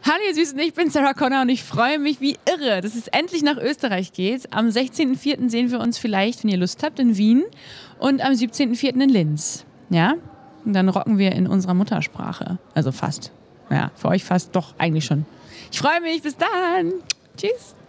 Hallo ihr Süßen, ich bin Sarah Connor und ich freue mich wie irre, dass es endlich nach Österreich geht. Am 16.04. sehen wir uns vielleicht, wenn ihr Lust habt, in Wien und am 17.04. in Linz. Ja? Und dann rocken wir in unserer Muttersprache. Also fast. Ja, für euch fast, doch eigentlich schon. Ich freue mich, bis dann. Tschüss.